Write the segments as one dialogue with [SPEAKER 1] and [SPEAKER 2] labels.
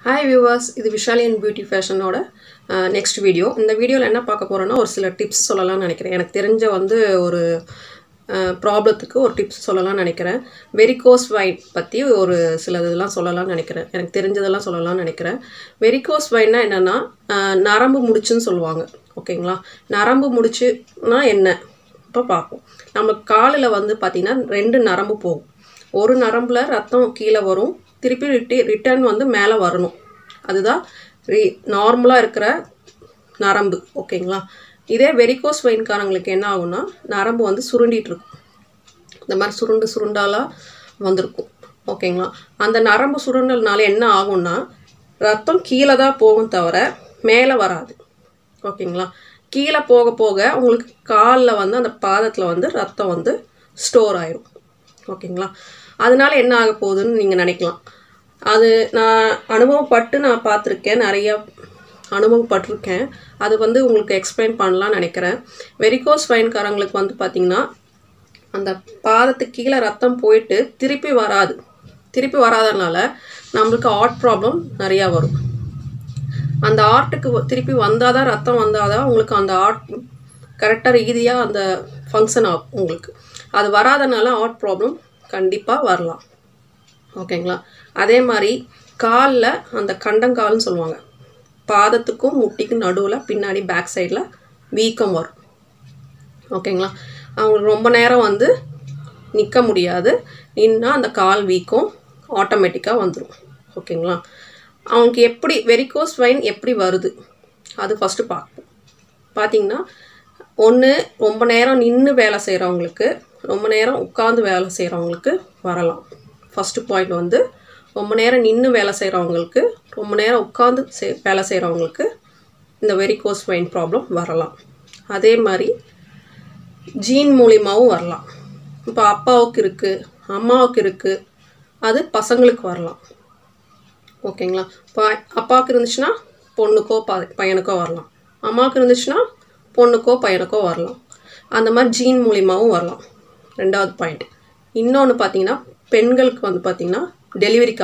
[SPEAKER 1] Hi viewers, இது Vishali and Beauty Fashion ஓட next video. இந்த வீடியோல என்ன பார்க்க போறேன்னா ஒரு சில டிப்ஸ் சொல்லலாம்னு நினைக்கிறேன். எனக்கு தெரிஞ்ச வந்து ஒரு ப்ராப்ளத்துக்கு ஒரு டிப்ஸ் சொல்லலாம்னு நினைக்கிறேன். வெரிகோஸ் வெயின் பத்தி ஒரு சில இதெல்லாம் சொல்லலாம்னு நினைக்கிறேன். எனக்கு தெரிஞ்சதெல்லாம் சொல்லலாம்னு நினைக்கிறேன். வெரிகோஸ் வெயின்னா என்னன்னா நரம்பு முடிச்சுன்னு சொல்லுவாங்க. ஓகேங்களா? நரம்பு முடிச்சுனா என்ன? இப்ப பாப்போம். நம்ம காலில வந்து பாத்தீங்கன்னா ரெண்டு நரம்பு போகும். ஒரு நரம்புல ரத்தம் கீழ வரும். திருப்பி ரிட்டர்ன் வந்து மேல வரணும். அதுதான் நார்மலா இருக்கிற நரம்பு. ஓகேங்களா? இதே வெரிகோஸ் வெயின் காரங்களுக்கு என்ன ஆகும்னா நரம்பு வந்து சுருண்டிட்டு இருக்கும். இந்த மாதிரி சுருண்டாலா வந்திருக்கும். ஓகேங்களா? அந்த நரம்பு சுருண்டல்னால என்ன ஆகும்னா ரத்தம் கீழ தான் போகும் தவிர மேல வராது. ஓகேங்களா? கீழ போக போக உங்களுக்கு கால்ல வந்து அந்த பாதத்துல வந்து ரத்தம் வந்து ஸ்டோர் ஆயிரும். ஓகேங்களா? அதனால என்ன ஆக போகுதுன்னு நீங்க நினைக்கலாம். அது நான் அனுபவப்பட்டு நான் பார்த்திருக்கேன். நிறைய அனுபவப்பட்டிருக்கேன். அது வந்து உங்களுக்கு எக்ஸ்பிளைன் பண்ணலாம்னு நினைக்கிறேன். வெரிகோஸ் வெயின் காரங்களுக்கு வந்து பாத்தீங்கன்னா அந்த பாதத்துக்கு கீழ ரத்தம் போயிட்டு திருப்பி வராது. திருப்பி வராதனால நமக்கு ஹார்ட் ப்ராப்ளம் நிறைய வரும். அந்த ஹார்ட்டுக்கு திருப்பி வந்தாதான் ரத்தம் வந்தாதான் உங்களுக்கு அந்த ஹார்ட் கரெக்டா ரீதியா அந்த ஃபங்க்ஷன் ஆகும் உங்களுக்கு. அது வராதனால ஹார்ட் ப்ராப்ளம் கண்டிப்பா வரலாம். ஓகேங்களா? அதே மாதிரி கால்ல அந்த கண்டங்கால்னு சொல்லுவாங்க. பாதத்துக்கும் முட்டிக்கும் நடுவுல பின்னாடி பேக் சைடுல வீக்கம் வரும். ஓகேங்களா? அவங்க ரொம்ப நேரம் வந்து நிக்க முடியாது. நின்னா அந்த கால் வீக்கம் ஆட்டோமேட்டிக்கா வந்துரும். ஓகேங்களா? அவங்களுக்கு எப்படி வெரிகோஸ் வெயின் எப்படி வருது? அது ஃபர்ஸ்ட் பார்ப்போம். பாத்தீங்கன்னா ஒன்னு ரொம்ப நேரம் நின்னு வேலை செய்றவங்களுக்கு, ரொம்ப நேரம் உட்கார்ந்து வேலை செய்றவங்களுக்கு வரலாம். ஃபர்ஸ்ட் பாயிண்ட் வந்து ரொம்ப நேரம் நின்னு வேலை செய்றவங்களுக்கு, ரொம்ப நேரம் உட்கார்ந்து வேலை செய்றவங்களுக்கு இந்த வெரிகோஸ் வெயின் ப்ராப்ளம் வரலாம். அதே மாதிரி ஜீன் மூலமாவும் வரலாம். இப்ப அப்பாவுக்கு இருக்கு, அம்மாவுக்கு இருக்கு, அது பசங்களுக்கு வரலாம். ஓகேங்களா? அப்பாவுக்கு இருந்துச்சுன்னா பொண்ணுக்கோ பையனுக்கோ வரலாம். அம்மாவுக்கு இருந்துச்சுன்னா பொண்ணுக்கோ பையனுக்கோ வரலாம். அந்த மாதிரி ஜீன் மூலமாவும் வரலாம். ரெண்டாவது பாயிண்ட். இன்னொன்னு பாத்தீங்கன்னா பெண்களுக்கு வந்து பாத்தீங்கன்னா டெலிவரிக்கு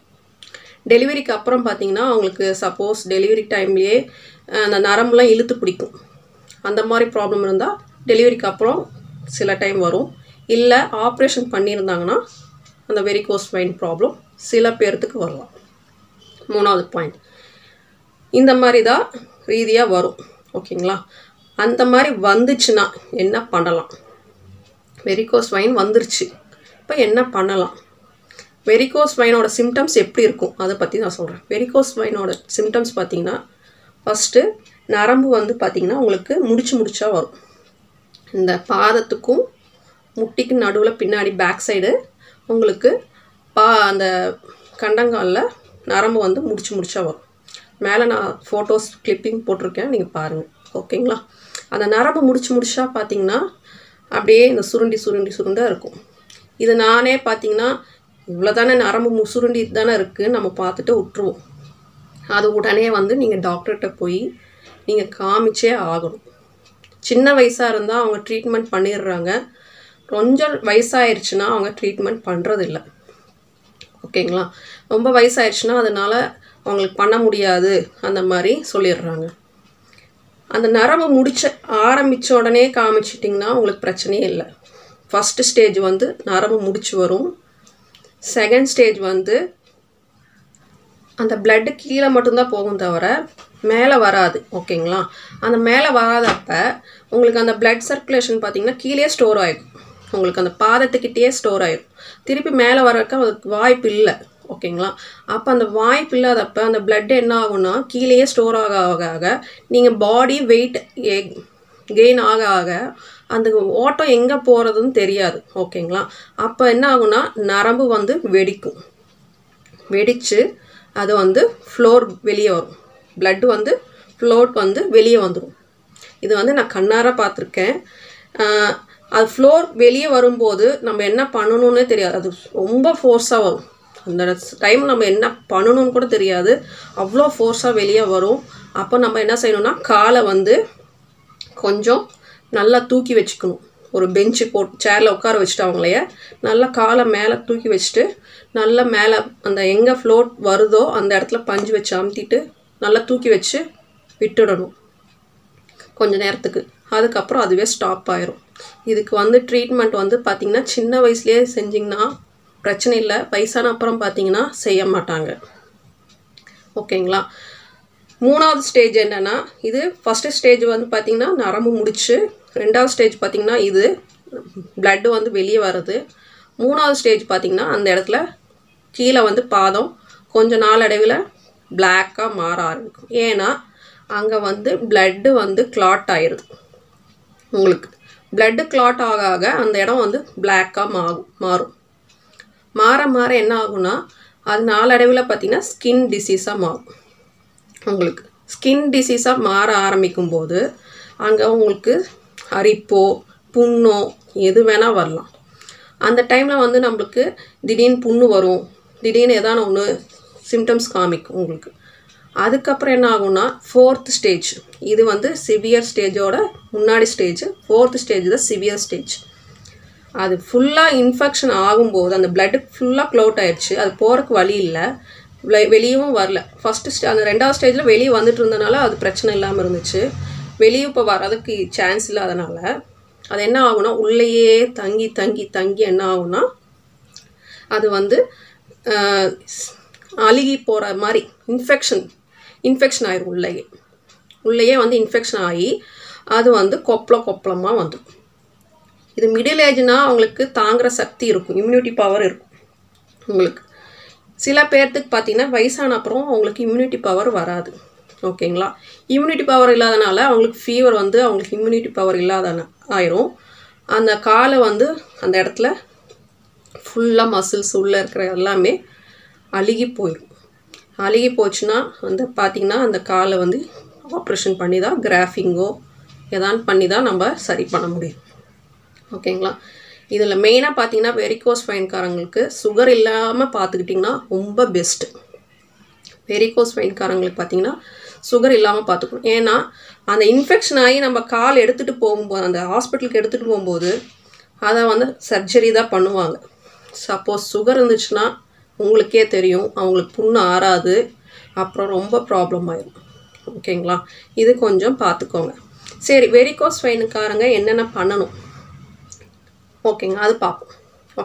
[SPEAKER 1] அப்புறம் பாத்தீங்கன்னா அவங்களுக்கு சப்போஸ் டெலிவரி டைம்லயே அந்த நரம்பெல்லாம் இழுத்து பிடிக்கும். அந்த மாதிரி ப்ராப்ளம் இருந்தா டெலிவரிக்கு அப்புறம் சில டைம் வரும். இல்ல ஆபரேஷன் பண்ணியிருந்தாங்கன்னா அந்த வெரிகோஸ் வெயின் ப்ராப்ளம் சில பேருக்கு வரலாம். மூணாவது பாயிண்ட். இந்த மாதிரி தான் ரீதியா வரும். ஓகேங்களா? அந்த மாதிரி வந்துச்சுன்னா என்ன பண்ணலாம்? வெரிகோஸ் வெயின் வந்துருச்சு. இப்போ என்ன பண்ணலாம்? வெரிகோஸ் வெயினோட சிம்டம்ஸ் எப்படி இருக்கும்? அதை பத்தி நான் சொல்றேன். வெரிகோஸ் வெயினோட சிம்டம்ஸ் பாத்தீங்கன்னா ஃபர்ஸ்ட் நரம்பு வந்து பாத்தீங்கன்னா உங்களுக்கு முடிச்சா வரும். இந்த பாதத்துக்கும் முட்டிக்கு நடுவுல பின்னாடி பேக் சைடு உங்களுக்கு அந்த கண்டங்கால்ல நரம்பு வந்து முடிச்சா வரும். மேல நான் போட்டோஸ் கிளிப்பிங் போட்டிருக்கேன், நீங்க பாருங்க. ஓகேங்களா? அந்த நரம்பு முடிச்சா பாத்தீங்கன்னா அப்படியே இந்த சுருண்டா இருக்கும். இது நானே பாத்தீங்கன்னா இவ்வளவுதானே நரம்பு சுருண்டி தானே இருக்கு நம்ம பார்த்துட்டு விட்டுருவோம். அது உடனே வந்து நீங்க டாக்டர்கிட்ட போய் நீங்க காமிச்சே ஆகணும். சின்ன வயசா இருந்தா அவங்க ட்ரீட்மெண்ட் பண்ணிடுறாங்க. கொஞ்சம் வயசாயிருச்சுன்னா அவங்க ட்ரீட்மெண்ட் பண்றது இல்ல. ஓகேங்களா? ரொம்ப வயசாயிருச்சுன்னா அதனால அவங்களுக்கு பண்ண முடியாது அந்த மாதிரி சொல்லிடுறாங்க. அந்த நரம்பு ஆரம்பிச்ச உடனே காமிச்சிட்டிங்கன்னா உங்களுக்கு பிரச்சனையே இல்லை. ஃபர்ஸ்ட் ஸ்டேஜ் வந்து நரம்பு முடிச்சு வரும். செகண்ட் ஸ்டேஜ் வந்து அந்த பிளட் கீழே மட்டும்தான் போகும் தவிர மேலே வராது. ஓகேங்களா? அந்த மேலே வராதப்ப உங்களுக்கு அந்த பிளட் சர்க்குலேஷன் பார்த்தீங்கன்னா கீழே ஸ்டோர் ஆயிடும். உங்களுக்கு அந்த பாதத்துக்கிட்டே ஸ்டோர் ஆயிடும். திருப்பி மேலே வரக்க அதுக்கு வாய்ப்பு இல்லை. ஓகேங்களா? அப்ப அந்த வாய்ப்பு இல்லாதப்ப அந்த பிளட் என்ன ஆகும்னா கீழேயே ஸ்டோர் ஆக நீங்க பாடி வெயிட் கெயின் ஆக அந்த ஓட்டம் எங்க போறதுன்னு தெரியாது. ஓகேங்களா? அப்ப என்ன ஆகும்னா நரம்பு வந்து வெடிச்சு அது வந்து ஃப்ளோர் வெளியே வரும். பிளட் வந்து ஃப்ளோட் வந்து வெளியே வந்துடும். இது வந்து நான் கண்ணார பார்த்திருக்கேன். அது ஃப்ளோர் வெளியே வரும்போது நம்ம என்ன பண்ணணும்னே தெரியாது. அது ரொம்ப ஃபோர்ஸா வரும். அந்த டைம் நம்ம என்ன பண்ணணும்னு கூட தெரியாது. அவ்வளோ ஃபோர்ஸா வெளியே வரும். அப்போ நம்ம என்ன செய்யணும்னா காலை வந்து கொஞ்சம் நல்லா தூக்கி வச்சுக்கணும். ஒரு பெஞ்சு போட்டு சேரில் உட்கார வச்சுட்டு அவங்களைய நல்லா காலை மேலே தூக்கி வச்சுட்டு நல்லா மேலே அந்த எங்கே ஃப்ளோட் வருதோ அந்த இடத்துல பஞ்சு வச்சு அமுத்திட்டு நல்லா தூக்கி வச்சு விட்டுடணும் கொஞ்ச நேரத்துக்கு. அதுக்கப்புறம் அதுவே ஸ்டாப் ஆயிரும். இதுக்கு வந்து ட்ரீட்மெண்ட் வந்து பார்த்திங்கன்னா சின்ன வயசுலேயே செஞ்சிங்கன்னா பிரச்சனை இல்லை. வயசான அப்புறம் பார்த்திங்கன்னா செய்ய மாட்டாங்க. ஓகேங்களா. 3வது ஸ்டேஜ் என்னென்னா, இது ஃபஸ்ட்டு ஸ்டேஜ் வந்து பார்த்திங்கன்னா நரம்பு முடிச்சு, 2வது ஸ்டேஜ் பார்த்திங்கன்னா இது பிளட்டு வந்து வெளியே வருது. 3வது ஸ்டேஜ் பார்த்திங்கன்னா அந்த இடத்துல கீழே வந்து பாதம் கொஞ்சம் நாளடைவில் பிளாக்காக மாற ஆரம்பிக்கும். ஏன்னா அங்கே வந்து பிளட்டு வந்து கிளாட் ஆயிடுது. உங்களுக்கு பிளட்டு கிளாட் ஆக ஆக அந்த இடம் வந்து பிளாக்காக மாறும். மாற என்ன ஆகும்னா அது நாளடைவில் பார்த்திங்கன்னா ஸ்கின் டிசீஸாக மாறும். உங்களுக்கு ஸ்கின் டிசீஸாக மாற ஆரம்பிக்கும் போது அங்கே உங்களுக்கு அரிப்போ புண்ணோ எது வேணால் வரலாம். அந்த டைமில் வந்து நம்மளுக்கு திடீர்னு புண்ணு வரும், திடீர்னு ஏதான ஒன்று சிம்டம்ஸ் காமிக்கும் உங்களுக்கு. அதுக்கப்புறம் என்ன ஆகும்னா 4th ஸ்டேஜ், இது வந்து சிவியர் ஸ்டேஜோட முன்னாடி ஸ்டேஜ். 4th ஸ்டேஜ் தான் சிவியர் ஸ்டேஜ். அது ஃபுல்லாக இன்ஃபெக்ஷன் ஆகும்போது அந்த பிளட்டு ஃபுல்லாக க்ளோட் ஆயிடுச்சு, அது போகிறதுக்கு வழி இல்லை, வெளியவும் வரல. ஃபஸ்ட்டு அந்த 2வது ஸ்டேஜில் வெளியே வந்துட்டு இருந்தனால அது பிரச்சனை இல்லாமல் இருந்துச்சு. வெளியே இப்போ வரதுக்கு சான்ஸ் இல்லாதனால அது என்ன ஆகும்னா உள்ளேயே தங்கி தங்கி தங்கி என்ன ஆகும்னா அது வந்து அழுகி போகிற மாதிரி இன்ஃபெக்ஷன் ஆயிரும். உள்ளேயே வந்து இன்ஃபெக்ஷன் ஆகி அது வந்து கொப்பளமாக வந்துடும். இது மிடில் ஏஜ்னால் அவங்களுக்கு தாங்குகிற சக்தி இருக்கும், இம்யூனிட்டி பவர் இருக்கும் உங்களுக்கு. சில பேர்த்துக்கு பார்த்திங்கன்னா வயசான அப்புறம் அவங்களுக்கு இம்யூனிட்டி பவர் வராது. ஓகேங்களா. இம்யூனிட்டி பவர் இல்லாதனால அவங்களுக்கு ஃபீவர் வந்து அவங்களுக்கு இம்யூனிட்டி பவர் இல்லாத ஆயிரும். அந்த காலை வந்து அந்த இடத்துல ஃபுல்லாக மசில்ஸ் உள்ளே இருக்கிற எல்லாமே அழுகி போயிடும். அழுகி போச்சுன்னா அந்த பார்த்திங்கன்னா அந்த காலை வந்து ஆப்ரேஷன் பண்ணி தான் கிராஃபிங்கோ எதான் பண்ணி தான் நம்ம சரி பண்ண முடியும். ஓகேங்களா. இதில் மெயினாக பார்த்திங்கன்னா வெரிகோஸ் வெயின்காரங்களுக்கு சுகர் இல்லாமல் பார்த்துக்கிட்டிங்கன்னா ரொம்ப பெஸ்ட்டு. வெரிகோஸ் வெயின்காரங்களுக்கு பார்த்திங்கன்னா சுகர் இல்லாமல் பார்த்துக்கணும். ஏன்னா அந்த இன்ஃபெக்ஷன் ஆகி நம்ம கால் எடுத்துகிட்டு போகும்போது அந்த ஹாஸ்பிட்டலுக்கு எடுத்துகிட்டு போகும்போது அதை வந்து சர்ஜரி தான் பண்ணுவாங்க. சப்போஸ் சுகர் இருந்துச்சுன்னா உங்களுக்கே தெரியும் அவங்களுக்கு புண்ணு ஆறாது, அப்புறம் ரொம்ப ப்ராப்ளம் ஆயிடும். ஓகேங்களா. இது கொஞ்சம் பார்த்துக்கோங்க. சரி, வெரிகோஸ் வெயினுக்காரங்க என்னென்ன பண்ணணும் ஓகேங்க, அது பார்ப்போம்.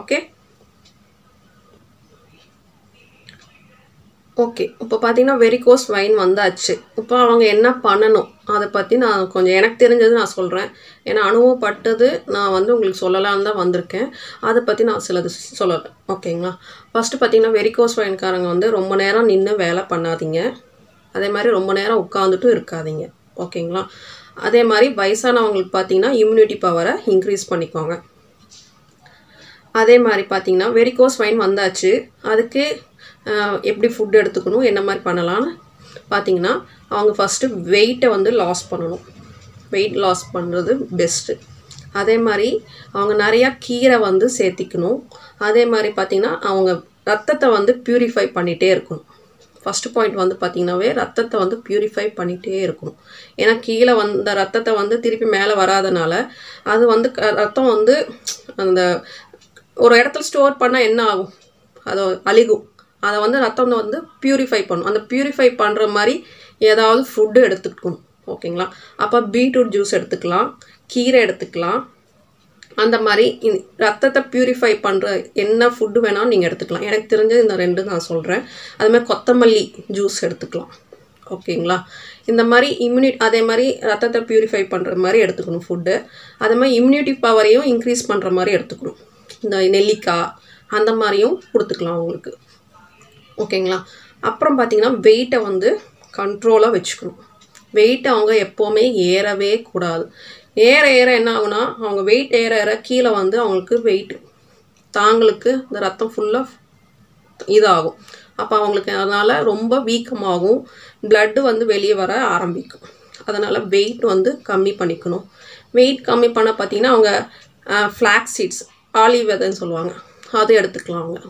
[SPEAKER 1] ஓகே இப்போ பார்த்தீங்கன்னா வெரிகோஸ் வெயின் வந்தாச்சு. இப்போ அவங்க என்ன பண்ணணும் அதை பற்றி நான் கொஞ்சம் எனக்கு தெரிஞ்சது நான் சொல்கிறேன். ஏன்னா அனுபவப்பட்டது நான் வந்து உங்களுக்கு சொல்லலான்னு தான் வந்திருக்கேன். அதை பற்றி நான் சிலது சொல்லலை. ஓகேங்களா. ஃபஸ்ட்டு பார்த்தீங்கன்னா வெரிகோஸ் வெயின்காரங்க வந்து ரொம்ப நேரம் நின்று வேலை பண்ணாதீங்க. அதே மாதிரி ரொம்ப நேரம் உட்காந்துட்டும் இருக்காதீங்க. ஓகேங்களா. அதே மாதிரி வயசானவங்களுக்கு பார்த்தீங்கன்னா இம்யூனிட்டி பவரை இன்க்ரீஸ் பண்ணிக்கோங்க. அதே மாதிரி பார்த்தீங்கன்னா வெரிகோஸ் வெயின் வந்தாச்சு, அதுக்கு எப்படி ஃபுட் எடுத்துக்கணும் என்ன மாதிரி பண்ணலான்னு பார்த்தீங்கன்னா அவங்க ஃபஸ்ட்டு வெயிட்டை வந்து லாஸ் பண்ணணும். வெயிட் லாஸ் பண்ணுறது பெஸ்ட்டு. அதே மாதிரி அவங்க நிறையா கீரை வந்து சேர்த்திக்கணும். அதே மாதிரி பார்த்திங்கன்னா அவங்க ரத்தத்தை வந்து ப்யூரிஃபை பண்ணிகிட்டே இருக்கணும். ஃபஸ்ட்டு பாயிண்ட் வந்து பார்த்திங்கனாவே ரத்தத்தை வந்து ப்யூரிஃபை பண்ணிகிட்டே இருக்கணும். ஏன்னா கீழே வந்த ரத்தத்தை வந்து திருப்பி மேலே வராதனால அது வந்து ரத்தம் வந்து அந்த ஒரு இடத்துல ஸ்டோர் பண்ணால் என்ன ஆகும், அது அழுகும். அதை வந்து ரத்தம் வந்து ப்யூரிஃபை பண்ணும். அந்த ப்யூரிஃபை பண்ணுற மாதிரி ஏதாவது ஃபுட்டு எடுத்துக்கணும். ஓகேங்களா. அப்போ பீட்ரூட் ஜூஸ் எடுத்துக்கலாம், கீரை எடுத்துக்கலாம். அந்த மாதிரி ரத்தத்தை ப்யூரிஃபை பண்ணுற என்ன ஃபுட்டு வேணாலும் நீங்கள் எடுத்துக்கலாம். எனக்கு தெரிஞ்சது இந்த 2 நான் சொல்கிறேன். அதுமாதிரி கொத்தமல்லி ஜூஸ் எடுத்துக்கலாம். ஓகேங்களா. இந்த மாதிரி அதே மாதிரி ரத்தத்தை ப்யூரிஃபை பண்ணுற மாதிரி எடுத்துக்கணும் ஃபுட்டு. அதே மாதிரி இம்யூனிட்டி பவரையும் இன்க்ரீஸ் பண்ணுற மாதிரி எடுத்துக்கணும். இந்த நெல்லிக்காய் அந்த மாதிரியும் கொடுத்துக்கலாம் அவங்களுக்கு. ஓகேங்களா. அப்புறம் பார்த்திங்கன்னா வெயிட்டை வந்து கண்ட்ரோலாக வச்சுக்கணும். வெயிட்டை அவங்க எப்போவுமே ஏறவே கூடாது. ஏற என்ன ஆகுனா அவங்க வெயிட் ஏற கீழே வந்து அவங்களுக்கு வெயிட் தாங்களுக்கு இந்த ரத்தம் ஃபுல்லாக இதாகும். அப்போ அவங்களுக்கு அதனால் ரொம்ப வீக்கமாகும், பிளட்டு வந்து வெளியே வர ஆரம்பிக்கும். அதனால் வெயிட் வந்து கம்மி பண்ணிக்கணும். வெயிட் கம்மி பண்ண பார்த்திங்கன்னா அவங்க ஃப்ளாக்ஸ் சீட்ஸ், ஆலிவ் விதைன்னு சொல்லுவாங்க, அது எடுத்துக்கலாம். அவங்க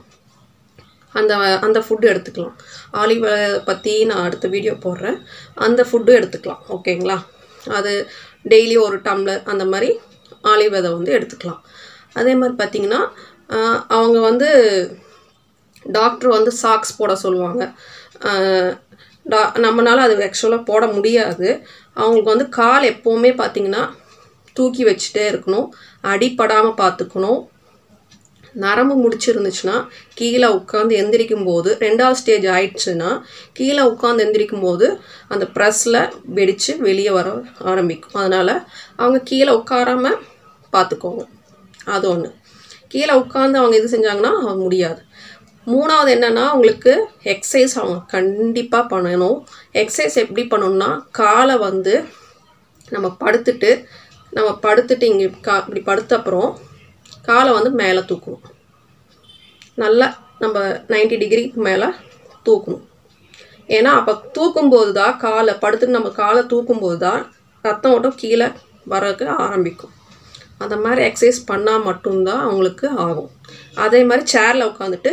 [SPEAKER 1] அந்த ஃபுட்டு எடுத்துக்கலாம். ஆலிவ் பற்றி நான் அடுத்த வீடியோ போடுறேன். அந்த ஃபுட்டு எடுத்துக்கலாம். ஓகேங்களா. அது டெய்லி ஒரு டம்ளர் அந்த மாதிரி ஆலிவ் விதை வந்து எடுத்துக்கலாம். அதே மாதிரி பார்த்திங்கன்னா அவங்க வந்து டாக்டர் வந்து சாக்ஸ் போட சொல்லுவாங்க. நம்மளால் அது ஆக்சுவலாக போட முடியாது. அவங்களுக்கு வந்து கால் எப்போவுமே பார்த்திங்கன்னா தூக்கி வச்சுட்டே இருக்கணும், அடிப்படாமல் பார்த்துக்கணும். நரம்பு முடிச்சிருந்துச்சுன்னா கீழே உட்காந்து எந்திரிக்கும் போது 2வது ஸ்டேஜ் ஆயிடுச்சுன்னா கீழே உட்காந்து எந்திரிக்கும் போது அந்த ப்ரெஸ்ஸில் வெடித்து வெளியே வர ஆரம்பிக்கும். அதனால் அவங்க கீழே உட்காராமல் பார்த்துக்கோங்க. அது ஒன்று. கீழே உட்காந்து அவங்க இது செஞ்சாங்கன்னா அவங்க முடியாது. 3வது என்னென்னா உங்களுக்கு எக்ஸசைஸ் அவங்க கண்டிப்பாக பண்ணணும். எக்ஸசைஸ் எப்படி பண்ணணும்னா காலை வந்து நம்ம படுத்துட்டு இங்கே இப்படி படுத்த அப்புறம் காலை வந்து மேலே தூக்கணும். நல்லா நம்ம 90 டிகிரிக்கு மேலே தூக்கணும். ஏன்னா அப்போ தூக்கும்போது தான் படுத்துட்டு நம்ம காலை தூக்கும்போது தான் ரத்தம் ஓட்டம் கீழே வரக்கு ஆரம்பிக்கும். அந்த மாதிரி எக்ஸசைஸ் பண்ணால் மட்டும்தான் அவங்களுக்கு ஆகும். அதே மாதிரி சேரில் உட்காந்துட்டு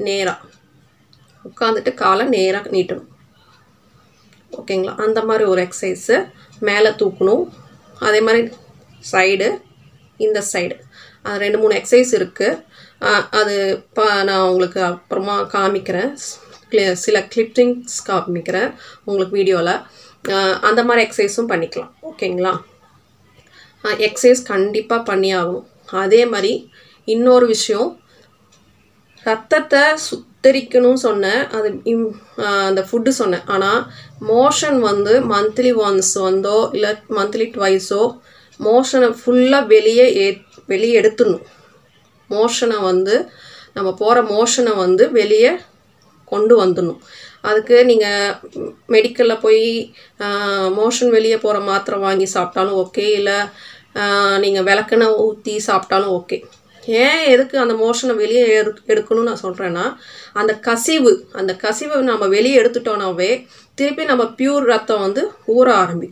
[SPEAKER 1] காலை நேராக நீட்டணும். ஓகேங்களா? அந்த மாதிரி ஒரு எக்ஸசைஸு. மேலே தூக்கணும். அதே மாதிரி சைடு, இந்த சைடு, அது 2-3 எக்ஸசைஸ் இருக்குது. அது நான் உங்களுக்கு அப்புறமா காமிக்கிறேன். சில கிளிப்பிங்ஸ் காமிக்கிறேன் உங்களுக்கு வீடியோவில். அந்த மாதிரி எக்ஸசைஸும் பண்ணிக்கலாம். ஓகேங்களா? எக்ஸசைஸ் கண்டிப்பாக பண்ணி ஆகணும். அதே மாதிரி இன்னொரு விஷயம், ரத்தத்தை சுத்தரிக்கணும்னு சொன்னேன். அது அந்த ஃபுட்டு சொன்னேன். ஆனால் மோஷன் வந்து மந்த்லி ஒன்ஸ் வந்தோ இல்லை மந்த்லி ட்வைஸோ மோஷனை ஃபுல்லாக வெளியே எடுத்துடணும். மோஷனை வந்து நம்ம போகிற மோஷனை வந்து வெளியே கொண்டு வந்துடணும். அதுக்கு நீங்கள் மெடிக்கலில் போய் மோஷன் வெளியே போகிற மாத்திரை வாங்கி சாப்பிட்டாலும் ஓகே, இல்லை நீங்கள் விளக்கெண்ணெய் ஊற்றி சாப்பிட்டாலும் ஓகே. எதுக்கு அந்த மோஷனை வெளியே எடுக்கணும்னு நான் சொல்கிறேன்னா, அந்த கசிவை நம்ம வெளியே எடுத்துட்டோன்னாவே திருப்பி நம்ம பியூர் ரத்தம் வந்து ஊற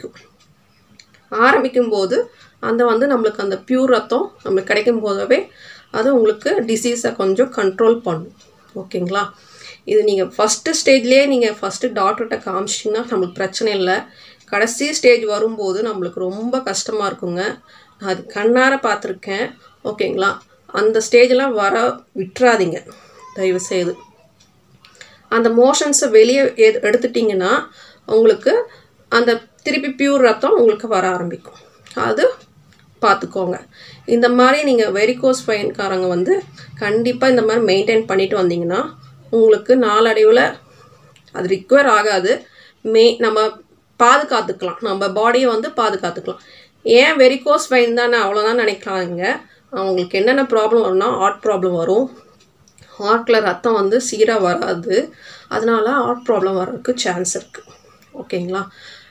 [SPEAKER 1] ஆரம்பிக்கும் போது நம்மளுக்கு அந்த பியூர் ரத்தம் நம்மளுக்கு கிடைக்கும் போதவே அது உங்களுக்கு டிசீஸை கொஞ்சம் கண்ட்ரோல் பண்ணும். ஓகேங்களா? இது நீங்கள் ஃபஸ்ட்டு ஸ்டேஜ்லேயே நீங்கள் ஃபஸ்ட்டு டாக்டர்கிட்ட காமிச்சிட்டிங்கன்னா நம்மளுக்கு பிரச்சனை இல்லை. கடைசி ஸ்டேஜ் வரும்போது நம்மளுக்கு ரொம்ப கஷ்டமாக இருக்குங்க. அது கண்ணார பார்த்துருக்கேன். ஓகேங்களா? அந்த ஸ்டேஜெலாம் வர விட்டுறாதீங்க தயவுசெய்து. அந்த மோஷன்ஸை வெளியே எடுத்துட்டிங்கன்னா உங்களுக்கு அந்த திருப்பி பியூர் ரத்தம் உங்களுக்கு வர ஆரம்பிக்கும். அது பார்த்துக்கோங்க. இந்த மாதிரி நீங்கள் வெரிகோஸ் வெயின்காரங்க வந்து கண்டிப்பாக இந்த மாதிரி மெயின்டைன் பண்ணிட்டு வந்தீங்கன்னா உங்களுக்கு நாளடைவில் அது ரிக்வயர் ஆகாது. நம்ம பாதுகாத்துக்கலாம், நம்ம பாடியை வந்து பாதுகாத்துக்கலாம். ஏன் வெரிகோஸ் வெயின் தானே அவ்வளோதான் நினைக்கிறாங்க. அவங்களுக்கு என்னென்ன ப்ராப்ளம் வரும்னா ஹார்ட் ப்ராப்ளம் வரும். ஹார்ட்டில் ரத்தம் வந்து சீராக வராது. அதனால ஹார்ட் ப்ராப்ளம் வர்றதுக்கு சான்ஸ் இருக்குது. ஓகேங்களா?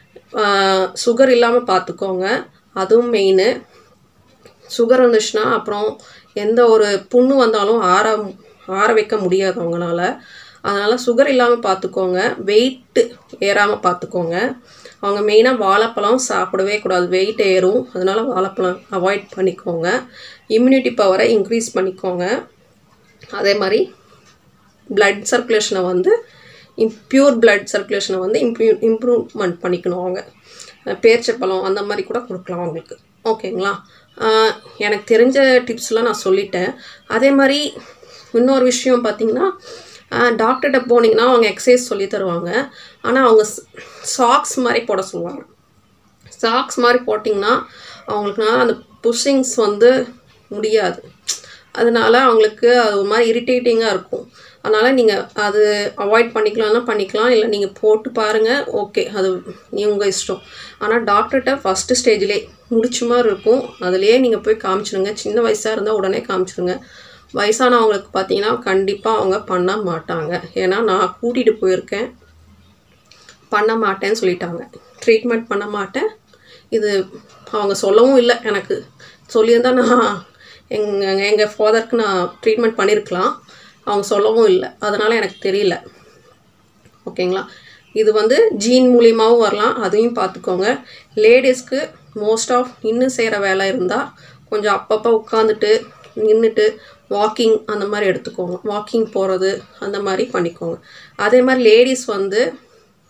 [SPEAKER 1] சுகர் இல்லாமல் பார்த்துக்கோங்க. அதுவும் மெயின். சுகர் வந்துச்சுன்னா அப்புறம் எந்த ஒரு புண்ணு வந்தாலும் ஆற வைக்க முடியாது அவங்களால. அதனால் சுகர் இல்லாமல் பார்த்துக்கோங்க. வெயிட்டு ஏறாமல் பார்த்துக்கோங்க. அவங்க மெயினாக வாழைப்பழம் சாப்பிடவே கூடாது, வெயிட் ஏறும். அதனால் வாழைப்பழம் அவாய்ட் பண்ணிக்கோங்க. இம்யூனிட்டி பவரை இன்க்ரீஸ் பண்ணிக்கோங்க. அதே மாதிரி பிளட் சர்க்குலேஷனை வந்து பியூர் பிளட் சர்க்குலேஷனை வந்து இம்ப்ரூவ்மெண்ட் பண்ணிக்கணும். அவங்க பேரிச்சப்பழம் அந்த மாதிரி கூட கொடுக்கலாம் அவங்களுக்கு. ஓகேங்களா? எனக்கு தெரிஞ்ச டிப்ஸ்லாம் நான் சொல்லிட்டேன். அதே மாதிரி இன்னொரு விஷயம் பார்த்திங்கன்னா, டாக்டர்கிட்ட போனீங்கன்னா அவங்க எக்ஸசைஸ் சொல்லி தருவாங்க. ஆனால் அவங்க சாக்ஸ் மாதிரி போட சொல்லுவாங்க. சாக்ஸ் மாதிரி போட்டிங்கன்னா அவங்களுக்குனா அந்த புஷ்ஷிங்ஸ் வந்து முடியாது. அதனால் அவங்களுக்கு அது ஒரு மாதிரி இரிட்டேட்டிங்காக இருக்கும். அதனால் நீங்கள் அது அவாய்ட் பண்ணிக்கலாம், இல்லை நீங்கள் போட்டு பாருங்கள். ஓகே, அது உங்கள் இஷ்டம். ஆனால் டாக்டர்கிட்ட ஃபஸ்ட்டு ஸ்டேஜ்லேயே முடிச்ச மாதிரி இருக்கும். அதுலேயே நீங்கள் போய் காமிச்சிடுங்க. சின்ன வயசாக இருந்தால் உடனே காமிச்சிடுங்க. வயசானவங்களுக்கு பார்த்தீங்கன்னா கண்டிப்பாக அவங்க பண்ண மாட்டாங்க. ஏன்னா நான் கூட்டிகிட்டு போயிருக்கேன், பண்ண மாட்டேன்னு சொல்லிட்டாங்க. ட்ரீட்மெண்ட் பண்ண மாட்டேன், இது அவங்க சொல்லவும் இல்லை. எனக்கு சொல்லியிருந்தால் நான் எங்கள் ஃபாதருக்கு நான் ட்ரீட்மெண்ட் பண்ணியிருக்கலாம். அவங்க சொல்லவும் இல்லை. அதனால் எனக்கு தெரியல. ஓகேங்களா? இது வந்து ஜீன் மூலியமாகவும் வரலாம், அதையும் பார்த்துக்கோங்க. லேடிஸ்க்கு மோஸ்ட் ஆஃப் இன்னும் செய்கிற வேலை இருந்தால் கொஞ்சம் அப்பப்போ உட்காந்துட்டு நின்றுட்டு வாக்கிங் அந்த மாதிரி எடுத்துக்கோங்க. வாக்கிங் போகிறது அந்த மாதிரி பண்ணிக்கோங்க. அதே மாதிரி லேடிஸ் வந்து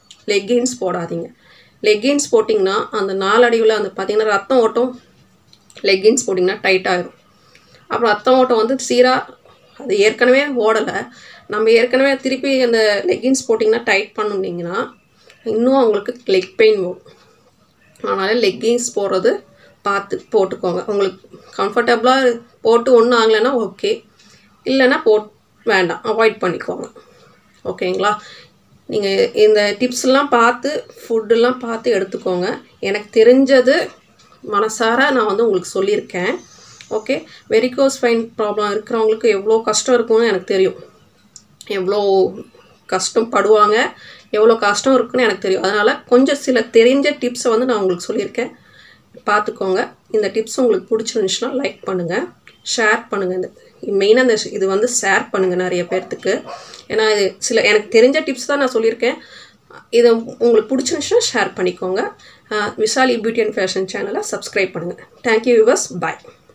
[SPEAKER 1] லெக்கின்ஸ் போடாதீங்க. லெக்கின்ஸ் போட்டிங்கன்னா அந்த நாளடைவில் அந்த பார்த்திங்கன்னா ரத்தம் ஓட்டம் லெக்கின்ஸ் போட்டிங்கன்னா டைட் ஆகிரும். அப்புறம் ரத்தம் ஓட்டம் வந்து சீராக அது ஏற்கனவே ஓடலை, நம்ம ஏற்கனவே திருப்பி அந்த லெக்கின்ஸ் போட்டிங்கன்னா டைட் பண்ணிங்கன்னா இன்னும் அவங்களுக்கு லெக் பெயின் வரும். அதனால் லெக்கின்ஸ் போடுறது பார்த்து போட்டுக்கோங்க. உங்களுக்கு கம்ஃபர்டபுளாக போட்டு ஒன்றும் ஆகலைன்னா ஓகே, இல்லைன்னா வேண்டாம், அவாய்ட் பண்ணிக்கோங்க. ஓகேங்களா? நீங்கள் இந்த டிப்ஸ்லாம் பார்த்து ஃபுட்டெல்லாம் பார்த்து எடுத்துக்கோங்க. எனக்கு தெரிஞ்சது மனசார நான் வந்து உங்களுக்கு சொல்லியிருக்கேன். ஓகே, வெரிகோஸ் வெயின் ப்ராப்ளம் இருக்கிறவங்களுக்கு எவ்வளோ கஷ்டம் இருக்கும்னு எனக்கு தெரியும். எவ்வளோ கஷ்டப்படுவாங்க, எவ்வளோ கஷ்டம் இருக்குன்னு எனக்கு தெரியும். அதனால் கொஞ்சம் சில தெரிஞ்ச டிப்ஸை வந்து நான் உங்களுக்கு சொல்லியிருக்கேன், பார்த்துக்கோங்க. இந்த டிப்ஸ் உங்களுக்கு பிடிச்சிருந்துச்சுன்னா லைக் பண்ணுங்கள், ஷேர் பண்ணுங்கள். மெயினாக இது வந்து ஷேர் பண்ணுங்கள் நிறைய பேர்த்துக்கு. ஏன்னா இது எனக்கு தெரிஞ்ச டிப்ஸ் தான் நான் சொல்லியிருக்கேன். இதை உங்களுக்கு பிடிச்சிருந்துச்சுன்னா ஷேர் பண்ணிக்கோங்க. விஷாலி பியூட்டி அண்ட் ஃபேஷன் சேனலை சப்ஸ்கிரைப் பண்ணுங்கள். தேங்க்யூ வியூவர்ஸ், பாய்.